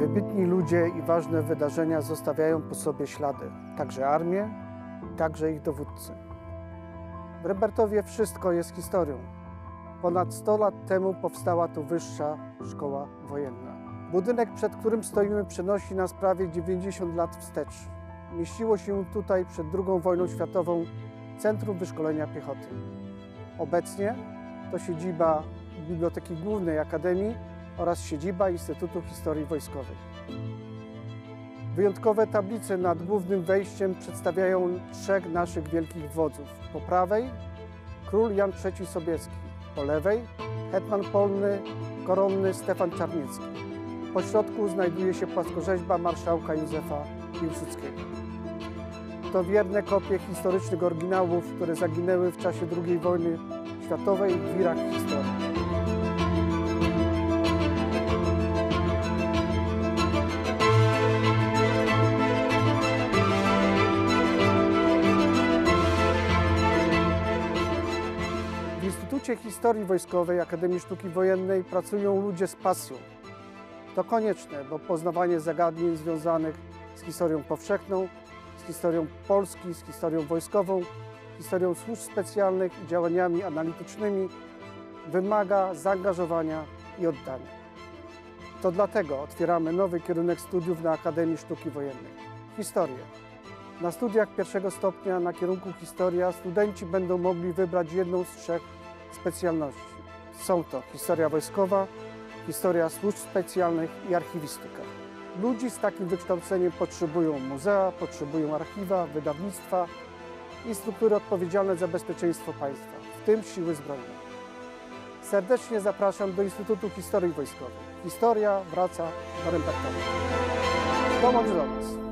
Wybitni ludzie i ważne wydarzenia zostawiają po sobie ślady, także armię, także ich dowódcy. W Rembertowie wszystko jest historią. Ponad 100 lat temu powstała tu Wyższa Szkoła Wojenna. Budynek, przed którym stoimy, przenosi nas prawie 90 lat wstecz. Mieściło się tutaj przed II wojną światową Centrum Wyszkolenia Piechoty. Obecnie to siedziba Biblioteki Głównej Akademii oraz siedziba Instytutu Historii Wojskowej. Wyjątkowe tablice nad głównym wejściem przedstawiają trzech naszych wielkich wodzów. Po prawej król Jan III Sobieski, po lewej hetman polny koronny Stefan Czarniecki. Po środku znajduje się płaskorzeźba marszałka Józefa Piłsudskiego. To wierne kopie historycznych oryginałów, które zaginęły w czasie II wojny światowej w wirach historii. W Instytucie Historii Wojskowej Akademii Sztuki Wojennej pracują ludzie z pasją. To konieczne, bo poznawanie zagadnień związanych z historią powszechną, z historią Polski, z historią wojskową, historią służb specjalnych i działaniami analitycznymi wymaga zaangażowania i oddania. To dlatego otwieramy nowy kierunek studiów na Akademii Sztuki Wojennej – historię. Na studiach pierwszego stopnia na kierunku historia studenci będą mogli wybrać jedną z trzech specjalności. Są to historia wojskowa, historia służb specjalnych i archiwistyka. Ludzi z takim wykształceniem potrzebują muzea, potrzebują archiwa, wydawnictwa i struktury odpowiedzialne za bezpieczeństwo państwa, w tym siły zbrojne. Serdecznie zapraszam do Instytutu Historii Wojskowej. Historia wraca do Rembertowa. Dołącz do nas.